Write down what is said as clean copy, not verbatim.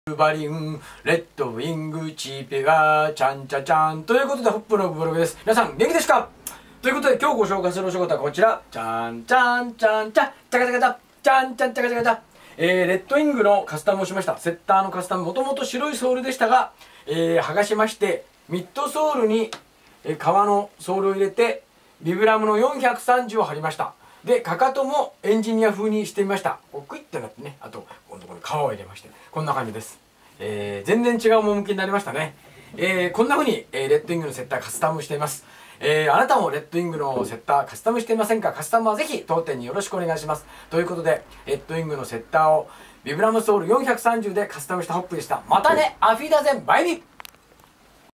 バリン、レッドウィング、チーペガー、チャンチャチャンということで、ホップのブログです。皆さん、元気ですか？ということで、今日ご紹介するお仕事はこちら。チャンチャンチャンチャン、チャカチャカチャ、チャンチャンチャカチャカチャ。レッドウィングのカスタムをしました。セッターのカスタム、もともと白いソールでしたが、剥がしまして、ミッドソールに、革のソールを入れて、ビブラムの430を貼りました。で、かかともエンジニア風にしてみました。こうクイッてなってね、あと、このところに革を入れまして、こんな感じです。全然違う趣になりましたね。こんな風に、レッドウィングのセッターカスタムしています。あなたもレッドウィングのセッターカスタムしていませんか？カスタムはぜひ当店によろしくお願いします。ということで、レッドウィングのセッターをビブラムソール430でカスタムしたホップでした。またね、アフィダゼン、バイビー。